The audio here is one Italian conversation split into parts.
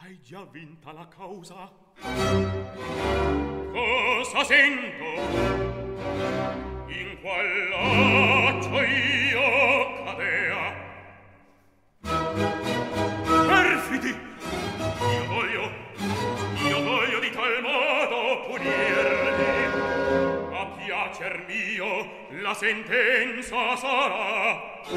Hai già vinta la causa? Cosa sento? In qual laccio io cadea? Perfidi! Io voglio di tal modo punirli. A piacer mio la sentenza sarà.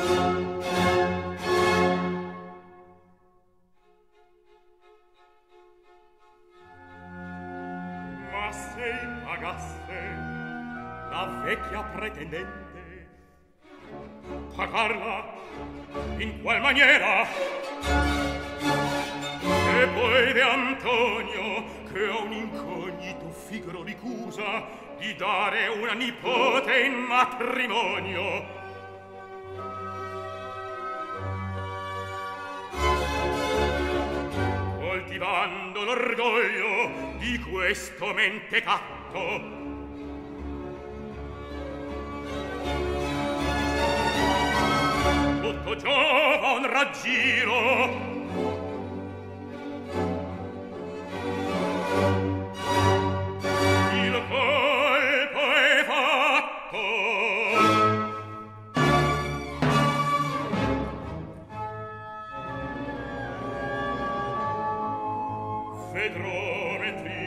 Ma se pagaste la vecchia pretendente, pagarla in qual maniera? E poi de Antonio, che ha un incognito figro ricusa di dare una nipote in matrimonio. Coltivando l'orgoglio di questo mentecatto, tutto giova un raggiro. Il colpo è fatto. Vedrometri